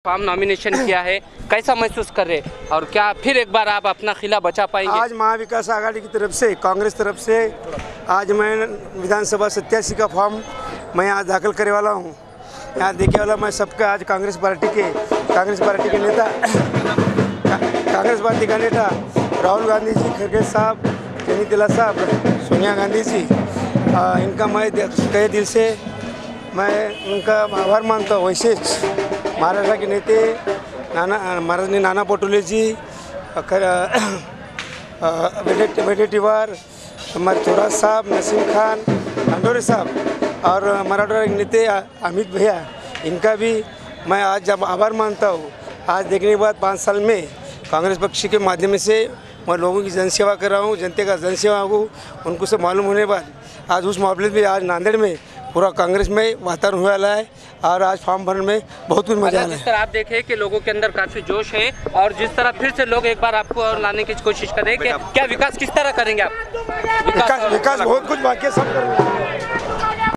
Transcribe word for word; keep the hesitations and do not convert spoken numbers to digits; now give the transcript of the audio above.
Form nomination किया है, कैसा महसूस कर रहे हैं और क्या फिर एक बार आप अपना खिला बचा पाएंगे? आज महाविकास आघाड़ी की तरफ से, कांग्रेस तरफ से आज मैं विधानसभा सत्तासी का फॉर्म मैं आज दाखिल करने वाला हूँ। यहाँ देखने वाला मैं सबका आज कांग्रेस पार्टी के कांग्रेस पार्टी के नेता कांग्रेस पार्टी का नेता राहुल गांधी जी, खड़गे साहब, चनीतिला साहब, सोनिया गांधी जी, आ, इनका मैं कई दिल से मैं उनका आभार मानता हूँ। वैसे महाराष्ट्र के नेते नाना महाराज नाना पटोले जी, वेडेटिवार, हमारे थोरात साहब, नसीम खान, अंडोरे साहब और मराठवाड़ा के नेते अमित भैया, इनका भी मैं आज जब आभार मानता हूँ। आज देखने के बाद पाँच साल में कांग्रेस पक्ष के माध्यम से मैं लोगों की जनसेवा कर रहा हूँ, जनता का जनसेवा हूँ। उनको से मालूम होने के बाद आज उस मामले में आज नांदेड़ में पूरा कांग्रेस में वातावरण हुआ वाला है और आज फॉर्म भरने में बहुत कुछ मजा आ रहा है। जिस तरह आप देखें कि लोगों के अंदर काफी जोश है और जिस तरह फिर से लोग एक बार आपको और लाने की कोशिश करें, क्या विकास किस तरह करेंगे आप? विकास विकास बहुत कुछ बाकी है, सब करेंगे।